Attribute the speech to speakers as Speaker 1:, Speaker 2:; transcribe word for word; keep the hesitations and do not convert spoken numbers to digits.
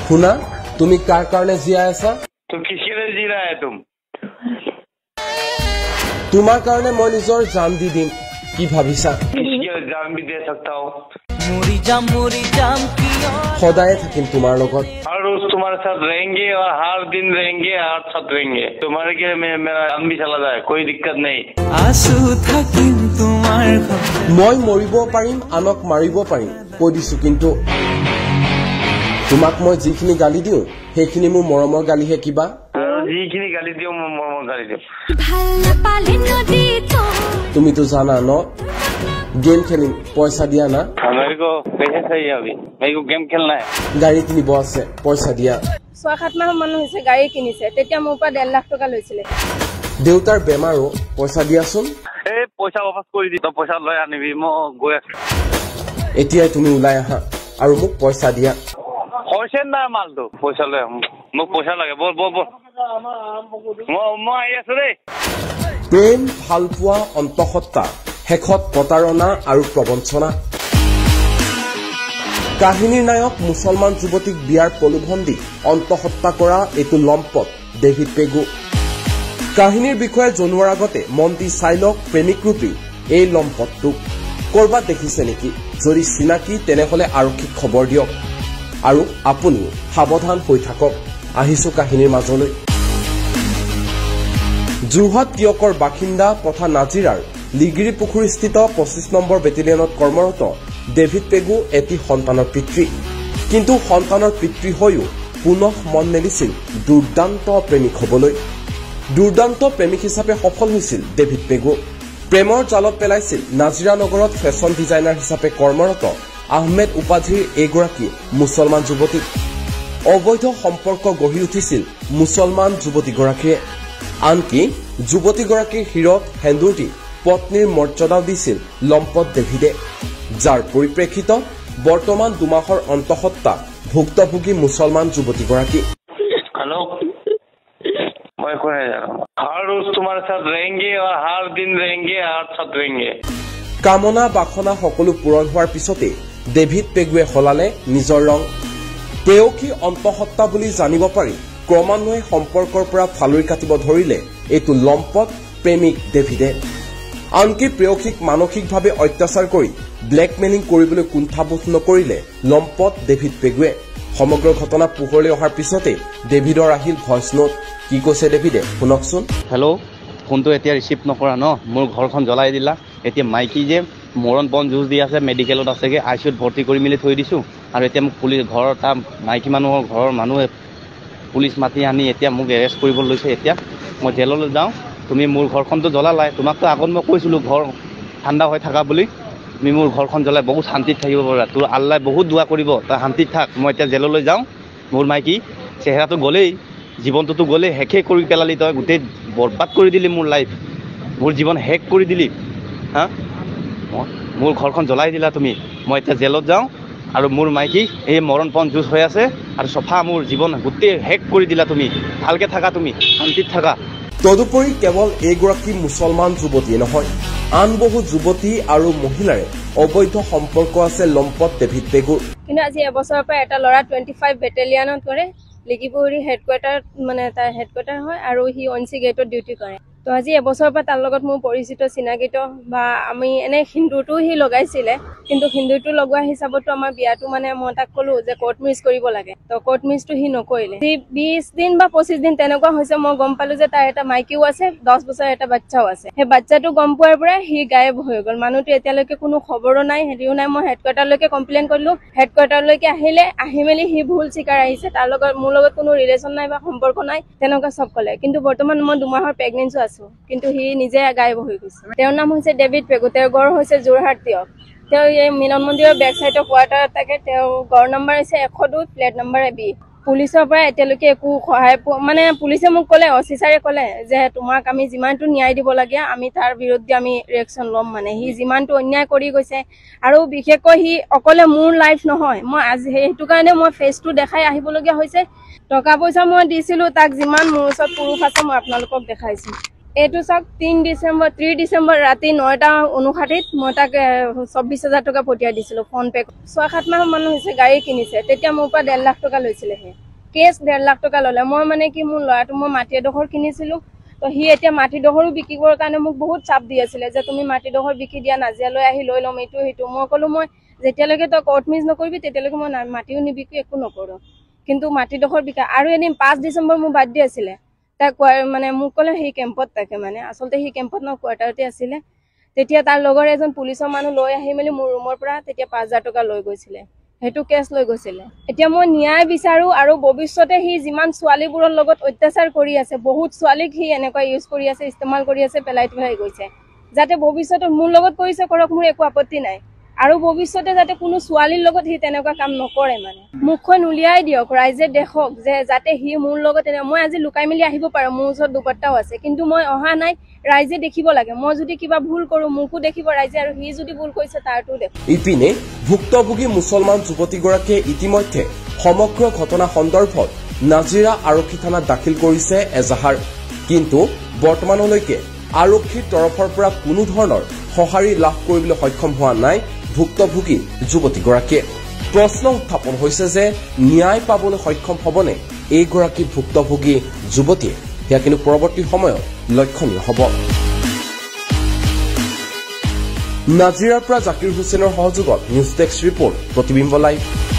Speaker 1: শুনা তুমি কাৰ কাৰণে জীয়াই আছা
Speaker 2: तो किसके लिए जी रहा है तुम
Speaker 1: তোমাৰ কাৰণে মই নিজৰ জান দি দিম কি ভাবিছা
Speaker 2: किसके लिए जान भी दे सकता हूँ
Speaker 3: मोरी जाम मोरी जाम किया
Speaker 1: সদায় থাকিম তোমাৰ লগত
Speaker 2: हर रोज तुम्हारे साथ रहेंगे और हर दिन रहेंगे हर साथ रहेंगे तुम्हारे के लिए मेरा जान भी चला जाए कोई दिक्कत नहीं
Speaker 3: आसु থাকিম তোমাৰ
Speaker 1: মই মৰিব পাৰিম আনক মাৰিব পাৰিম কৈ দিছো কিন্তু তোমাক মই যিখিনি গালি দিওঁ সেইখিনি মোৰ মৰমৰ গালিহে কিবা
Speaker 2: যিখিনি গালি দিওঁ মই মৰমৰ গালি দিওঁ
Speaker 1: তুমি তো জানা ন गेम खेलिम पैसा दिया ना
Speaker 2: मेरे को पैसे चाहिए अभी मेरे को गेम खेलना है
Speaker 1: गाड़ी किनिब আছে पैसा दिया
Speaker 4: ছয় সাত মাহ মান হৈছে গাড়ী কিনিছে তেতিয়া মোৰ পৰা ডেৰ লাখ টকা লৈছিলে
Speaker 1: দেউতাৰ বেমাৰো পইচা দিয়াচোন
Speaker 2: এই পইচা वापस কৰি দি তো পইচা লৈ আনিবি মই গৈ আছো
Speaker 1: এতিয়া তুমি ওলাই আহা আৰু মোক পইচা দিয়া
Speaker 2: হৈছে না মালটো পইচা লৈ মোক পইচা লাগে বল বল বল মই মই আহি আছো ৰে
Speaker 1: প্ৰেম ভালপোৱা অন্তঃসত্ত্বা হেখত প্ৰতাৰণা আৰু প্ৰবঞ্চনা কাহিনীৰ নায়ক মুছলমান যুৱতীক বিয়াৰ প্ৰলোভন দি অন্তঃহত্যা কৰা এটো লম্পট ডেভিড পেগু কাহিনীৰ বিষয়ে জনোৱাৰ আগতে মন্তি চাইলক প্ৰেমিক ৰূপী এই লম্পটটো কৰবাত দেখিছে নেকি যদি চিনাকি তেনেহলে আৰক্ষীক খবৰ দিয়ক আৰু আপুনি সাৱধান হৈ থাকক আহিছো কাহিনীৰ মাজলৈ যোৰহাট টিয়কৰ বাসিন্দা তথা নাজিৰাৰ লিগিৰি পুখুৰীস্থিত পঁচিছ নম্বৰ বেটেলিয়নত কৰ্মৰত ডেভিড পেগু এটি সন্তানৰ পিতৃ কিন্তু সন্তানৰ পিতৃ হৈও পুনঃ মন মেলিছিল দুৰ্দান্ত প্ৰেমিক হবলৈ দুৰ্দান্ত প্ৰেমিক হিচাপে সফল হৈছিল ডেভিড পেগু প্ৰেমৰ জালত পেলাইছিল নাজিৰা নগৰত ফেশ্বন ডিজাইনাৰ হিচাপে কৰ্মৰত আহমেদ উপাধিৰ এগৰাকী মুছলমান যুৱতী অবৈধ সম্পৰ্ক গঢ়ি উঠিছিল মুছলমান যুৱতীগৰাকীয়ে আনকি যুৱতীগৰাকীৰ হিৰত হেন্দুৰ দি পত্নীৰ মৰ্যাদাও দিছিল লম্পট ডেভিডে যাৰ পৰিপ্ৰেক্ষিতত বৰ্তমান দুমাহৰ অন্তঃসত্ত্বা ভুক্তভোগী মুছলমান যুৱতীগৰাকী
Speaker 2: हेलो मैं कौन है हर रोज तुम्हारे साथ रहेंगे और हर दिन रहेंगे हर साथ रहेंगे
Speaker 1: কামনা বাসনা সকলো পূৰণ হোৱাৰ পিছতে ডেভিড পেগুৱে হলালে নিজৰ ৰং প্ৰেয়সী অন্তঃসত্ত্বা বুলি জানিব পাৰি ক্ৰমান্বয়ে সম্পৰ্কৰ পৰা ফালৰি কাটিব ধৰিলে এইটো লম্পট প্ৰেমিক ডেভিডে আনকি প্ৰেয়সীক মানসিকভাৱে অত্যাচাৰ কৰি ব্লেকমেইলিং কৰিবলৈ কুণ্ঠাবোধ নকৰিলে লম্পট ডেভিড পেগুৱে সমগ্ৰ ঘটনা পোহৰলৈ অহাৰ পিছতে ডেভিডৰ আহিল ভইচ নোট কি কৈছে ডেভিডে শুনকচোন
Speaker 5: হেল্ল' ফোনটো এতিয়া ৰিচিভ নকৰা ন মোৰ ঘৰখন জ্বলাই দিলা এতিয়া মাইকী যে মৰণ বন যুঁজ দি আছে মেডিকেলত আছেগে আই চি ইউত ভৰ্তি কৰি মেলি থৈ দিছো আৰু এতিয়া মোক পুলিচ ঘৰৰ তাৰ মাইকী মানুহৰ ঘৰৰ মানুহে পুলিচ মাতি আনি এতিয়া মোক এৰেষ্ট কৰিব লৈছে এতিয়া মই জেললৈ যাওঁ তুমি মোৰ ঘৰখনতো জ্বলালাই তোমাকতো আগত মই কৈছিলোঁ ঘৰ ঠাণ্ডা হৈ থাকা বুলি তুমি মোৰ ঘৰখন জ্বলাই বহুত শান্তিত থাকিব পাৰা তোৰ আল্লাই বহুত দোৱা কৰিব তই শান্তিত থাক মই এতিয়া জেললৈ যাওঁ মোৰ মাইকী চেহেৰাটো গ'লেই জীৱনটোতো গ'লেই শেষে কৰি পেলালি তই গোটেই বৰবাদ কৰি দিলি মোৰ লাইফ মোৰ জীৱন শেষ কৰি দিলি হা মোৰ ঘৰখন জ্বলাই দিলা তুমি মই এতিয়া জেলত যাওঁ আৰু মোৰ মাইকী এই মৰণপণ যুঁজ হৈ আছে আৰু চফা মোৰ জীৱন গোটেই শেষ কৰি দিলা তুমি ভালকে থাকা তুমি শান্তিত থাকা
Speaker 1: তদুপৰি কেৱল এগৰাকী মুছলমান যুৱতীয়ে নহয় আন বহু যুৱতী আৰু মহিলাৰে অবৈধ সম্পৰ্ক আছে লম্পট ডেভিড পেগুৰ
Speaker 4: কিন্তু আজি এবছৰৰ পৰা এটা ল'ৰা টুৱেণ্টি ফাইভ বেটেলিয়নত কৰে লিগিপুৰী হেডকোৱাৰ্টাৰ মানে তাৰ হেডকোৱাৰ্টাৰ হয় আৰু সি অনচি গেটত ডিউটি কৰে তো আজি এবছৰৰ পৰা তাৰ লগত মোৰ পৰিচিত চিনাকিত বা আমি এনে সিন্দুৰটো সি লগাইছিলে কিন্তু সিন্দুৰটো লগোৱা হিচাপতো আমাৰ বিয়াটো মানে মই তাক ক'লো যে কোৰ্ট মিছ কৰিব লাগে তো কোৰ্ট মিছটো সি নকৰিলে সি বিশ দিন বা পঁচিছ দিন তেনেকুৱা হৈছে মই গম পালো যে তাৰ এটা মাইকীও আছে দহ বছৰ এটা বাচ্চাও আছে সেই বাচ্চাটো গম পোৱাৰ পৰা সি গায়ব হৈ গ'ল মানুহটো এতিয়ালৈকে কোনো খবৰো নাই হেৰিও নাই মই হেডকোৱাৰ্টাৰলৈকে কমপ্লেইন কৰিলো হেডকোৱাৰ্টাৰলৈকে আহিলে আহি মেলি সি ভুল স্বীকাৰ আহিছে তাৰ লগত মোৰ লগত কোনো ৰিলেশ্যন নাই বা সম্পৰ্ক নাই তেনেকুৱা চব ক'লে কিন্তু বৰ্তমান মই দুমাহৰ প্ৰেগনেঞ্চি আছো কিন্তু সি নিজে গায়ব হৈ গৈছে তেওঁৰ নাম হৈছে ডেভিড পেগু তেওঁৰ ঘৰ হৈছে যোৰহাট টিয়ক তেওঁ এই মিলন মন্দিৰৰ বেক চাইডৰ কোৱাৰ্টাৰত থাকে তেওঁ ঘৰ নম্বৰ হৈছে এশ দুই ফ্লেট নম্বৰ বি পুলিচৰ পৰা এতিয়ালৈকে একো সহায় মানে পুলিচে মোক ক'লে অফিচাৰে ক'লে যে তোমাক আমি যিমানটো ন্যায় দিব লাগে আমি তাৰ বিৰুদ্ধে আমি ৰিয়েকশ্যন ল'ম মানে সি যিমানটো অন্যায় কৰি গৈছে আৰু বিশেষকৈ সি অকলে মোৰ লাইফ নহয় মই আজি সেইটো কাৰণে মই ফেচটো দেখাই আহিবলগীয়া হৈছে টকা পইচা মই দিছিলোঁ তাক যিমান মোৰ ওচৰত প্ৰুফ আছে মই আপোনালোকক দেখাইছোঁ এইটো চাওক তিন ডিচেম্বৰ ত্ৰিশ ডিচেম্বৰ ৰাতি নটা ঊনষাঠিত মই তাক চৌব্বিছ হাজাৰ টকা পঠিয়াই দিছিলোঁ ফোন পে' ছয় সাত মাহ মানুহ হৈছে গাড়ী কিনিছে তেতিয়া মোৰ পৰা ডেৰ লাখ টকা লৈছিলেহে কেছ ডেৰ লাখ টকা ল'লে মই মানে কি মোৰ ল'ৰাটো মই মাটি এডোখৰ কিনিছিলোঁ তো সি এতিয়া মাটিডোখৰো বিকিবৰ কাৰণে মোক বহুত চাপ দি আছিলে যে তুমি মাটিডোখৰ বিকি দিয়া নাজিৰালৈ আহি লৈ ল'ম এইটো সেইটো মই ক'লোঁ মই যেতিয়ালৈকে তই কৰ্ট মিছ নকৰিবি তেতিয়ালৈকে মই মাটিও নিবিকো একো নকৰোঁ কিন্তু মাটিডোখৰ বিকা আৰু এদিন পাঁচ ডিচেম্বৰ মোৰ বাৰ্থডে আছিলে তাক মানে মোক ক'লে সেই কেম্পত তাকে মানে আচলতে সেই কেম্পত ন কোৱাৰ্টাৰতে আছিলে তেতিয়া তাৰ লগৰ এজন পুলিচৰ মানুহ লৈ আহি মেলি মোৰ ৰুমৰ পৰা তেতিয়া পাঁচ হাজাৰ টকা লৈ গৈছিলে সেইটো কেছ লৈ গৈছিলে এতিয়া মই ন্যায় বিচাৰোঁ আৰু ভৱিষ্যতে সি যিমান ছোৱালীবোৰৰ লগত অত্যাচাৰ কৰি আছে বহুত ছোৱালীক সি এনেকুৱা ইউজ কৰি আছে ইস্তেমাল কৰি আছে পেলাই পেলাই গৈছে যাতে ভৱিষ্যতে মোৰ লগত কৰিছে কৰক মোৰ একো আপত্তি নাই আৰু ভৱিষ্যতে যাতে কোনো ছোৱালীৰ লগত সি তেনেকুৱা কাম নকৰে মানে মুখখন উলিয়াই দিয়ক ৰাইজে দেখক যে যাতে সি মোৰ লগত মই আজি লুকাই মেলি আহিব পাৰোঁ মোৰ ওচৰত দুপত্তাও আছে কিন্তু মই অহা নাই ৰাইজে দেখিব লাগে মই যদি কিবা ভুল কৰোঁ মোকো দেখিব ৰাইজে আৰু সি যদি ভুল কৰিছে তাৰটো দেখক
Speaker 1: ইপিনে ভুক্তভোগী মুছলমান যুৱতীগৰাকীয়ে ইতিমধ্যে সমগ্ৰ ঘটনা সন্দৰ্ভত নাজিৰা আৰক্ষী থানাত দাখিল কৰিছে এজাহাৰ কিন্তু বৰ্তমানলৈকে আৰক্ষীৰ তৰফৰ পৰা কোনো ধৰণৰ সঁহাৰি লাভ কৰিবলৈ সক্ষম হোৱা নাই ভুক্তভোগী যুৱতীগৰাকীয়ে প্ৰশ্ন উত্থাপন হৈছে যে ন্যায় পাবলৈ সক্ষম হ'বনে এইগৰাকী ভুক্তভোগী যুৱতীয়ে সেয়া কিন্তু পৰৱৰ্তী সময়ত লক্ষণীয় হ'ব নাজিৰাৰ পৰা জাকিৰ হুছেইনৰ সহযোগত news desk report Pratibimba live.